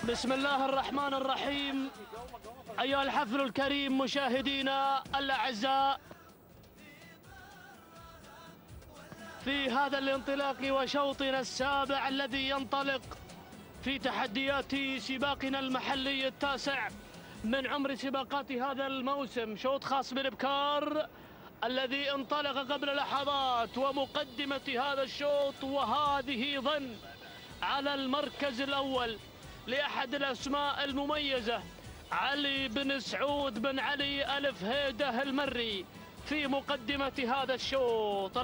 بسم الله الرحمن الرحيم. أيها الحفل الكريم مشاهدينا الأعزاء، في هذا الانطلاق وشوطنا السابع الذي ينطلق في تحديات سباقنا المحلي التاسع من عمر سباقات هذا الموسم، شوط خاص بالإبكار الذي انطلق قبل لحظات، ومقدمة هذا الشوط وهذه ظن على المركز الأول لأحد الأسماء المميزة علي بن سعود بن علي ألف هيدة المري في مقدمة هذا الشوط.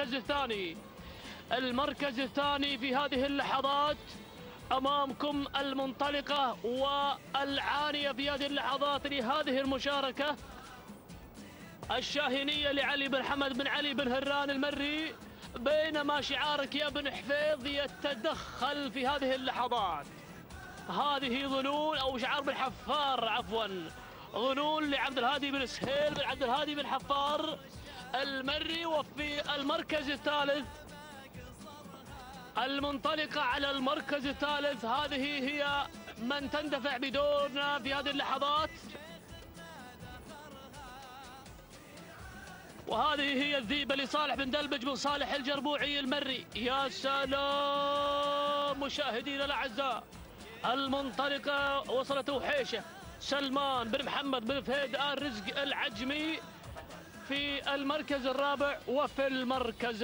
المركز الثاني في هذه اللحظات أمامكم المنطلقة والعانية في هذه اللحظات لهذه المشاركة الشاهينية لعلي بن حمد بن علي بن هران المري، بينما شعارك يا بن حفيظ يتدخل في هذه اللحظات. هذه ظنون أو شعار بن حفار عفوا، ظنون لعبد الهادي بن سهيل بن عبد الهادي بن حفار المري. وفي المركز الثالث المنطلقة على المركز الثالث، هذه هي من تندفع بدورنا في هذه اللحظات، وهذه هي الذيبة لصالح بن دلبج بن صالح الجربوعي المري. يا سلام مشاهدينا الأعزاء، المنطلقة وصلت وحيشة سلمان بن محمد بن فهيد آل رزق العجمي في المركز الرابع. وفي المركز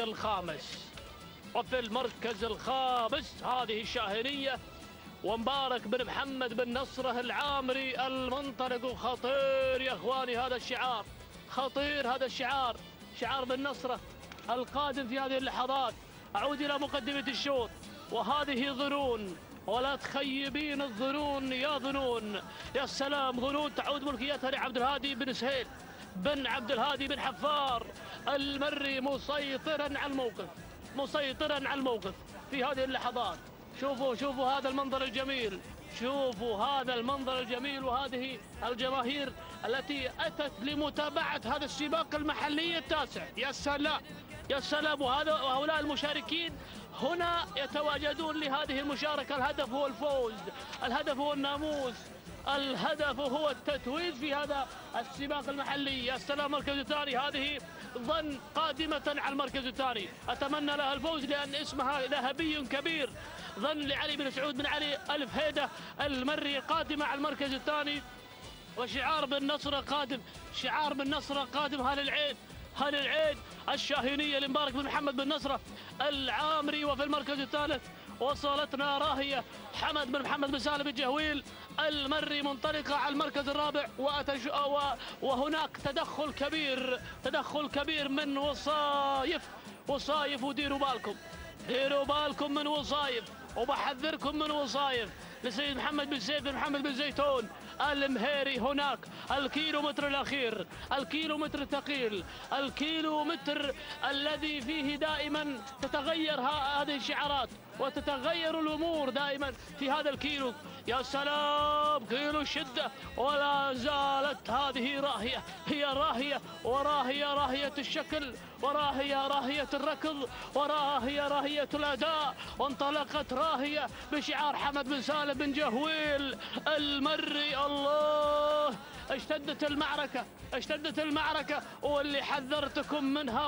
الخامس هذه الشاهينية ومبارك بن محمد بن نصره العامري المنطلق. خطير يا اخواني هذا الشعار، خطير هذا الشعار، شعار بن نصره القادم في هذه اللحظات. أعود إلى مقدمة الشوط، وهذه ظنون ولا تخيبين الظنون يا ظنون. يا سلام، ظنون تعود ملكيتها لعبد الهادي بن سهيل بن عبد الهادي بن حفار المري، مسيطرا على الموقف في هذه اللحظات. شوفوا هذا المنظر الجميل، شوفوا هذا المنظر الجميل، وهذه الجماهير التي أتت لمتابعة هذا السباق المحلي التاسع. يا سلام يا سلام، وهؤلاء المشاركين هنا يتواجدون لهذه المشاركة. الهدف هو الفوز، الهدف هو الناموس، الهدف هو التتويج في هذا السباق المحلي. يا سلام، المركز الثاني، هذه ظن قادمة على المركز الثاني، أتمنى لها الفوز لأن اسمها ذهبي كبير. ظن لعلي بن سعود بن علي ألف هيدة المري قادمة على المركز الثاني، وشعار بن نصره قادم، شعار بن نصره قادم. هل العين الشاهينية لمبارك بن محمد بن نصره العامري. وفي المركز الثالث وصلتنا راهية حمد بن محمد بن سالم الجهويل المري منطلقة على المركز الرابع. وهناك تدخل كبير من وصايف، وديروا بالكم من وصايف، وبحذركم من وصايف لسيد محمد بن سيف بن محمد بن زيتون المهيري. هناك الكيلومتر الأخير، الكيلومتر الثقيل، الكيلومتر الذي فيه دائما تتغير هذه الشعارات وتتغير الأمور دائما في هذا الكيلو. يا سلام، كيلو الشدة، ولا زالت هذه راهية، هي راهية، راهية الشكل، راهية الركض، راهية الأداء. وانطلقت راهية بشعار حمد بن سالم بن جهويل المري. الله، اشتدت المعركة، واللي حذرتكم منها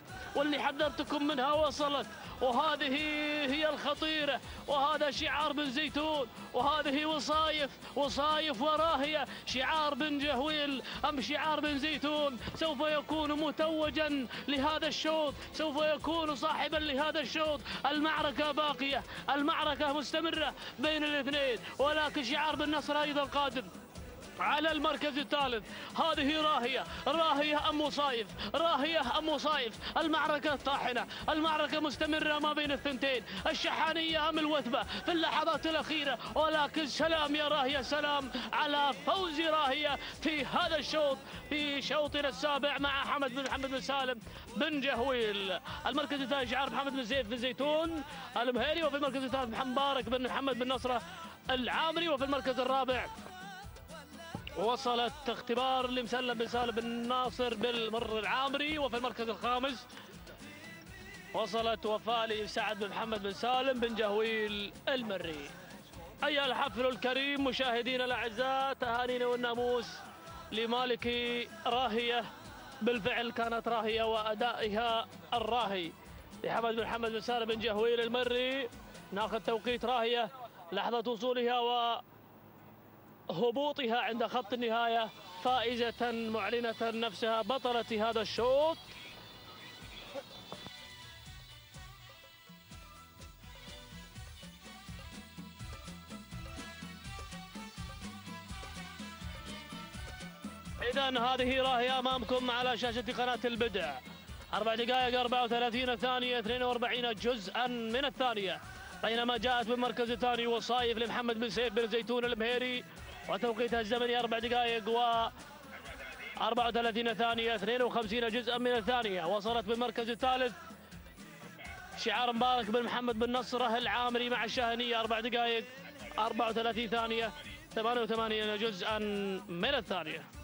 وصلت، وهذه هي الخطيرة، وهذا شعار بن زيتون، وهذه وصايف وراهية. شعار بن جهويل أم شعار بن زيتون سوف يكون متوجا لهذا الشوط، سوف يكون صاحبا لهذا الشوط. المعركة باقية، المعركة مستمرة بين الاثنين، ولكن شعار بن نصر أيضا قادم على المركز الثالث. هذه راهية أم وصايف، المعركة طاحنة، المعركة مستمرة ما بين الثنتين، الشحانية أم الوثبة في اللحظات الأخيرة. ولكن سلام يا راهية، سلام على فوز راهية في هذا الشوط، في شوطنا السابع مع حمد بن محمد بن سالم بن جهويل. المركز الثاني شعار محمد بن زيد بن زيتون المهيري، وفي المركز الثالث مبارك بن محمد بن نصره العامري. وفي المركز الرابع وصلت اختبار لمسلم بن سالم بن ناصر بالمر العامري. وفي المركز الخامس وصلت وفاء لسعد بن محمد بن سالم بن جهويل المري. أيها الحفل الكريم مشاهدينا الأعزاء، تهانينا والناموس لمالكي راهية. بالفعل كانت راهية وأدائها الراهي لحمد بن محمد بن سالم بن جهويل المري. ناخذ توقيت راهية لحظة وصولها وهبوطها عند خط النهاية فائزة معلنة نفسها بطلة هذا الشوط. إذن هذه راهية أمامكم على شاشة قناة البدع. 4 دقائق 34 ثانية 42 جزءا من الثانية، بينما جاءت بالمركز الثاني وصايف لمحمد بن سيف بن زيتون المهيري، وتوقيتها الزمني 4 دقائق و 34 ثانية 52 جزءا من الثانية. وصلت بالمركز الثالث شعار مبارك بن محمد بن نصره العامري مع الشاهنية، 4 دقائق 34 ثانية 88 جزءا من الثانية.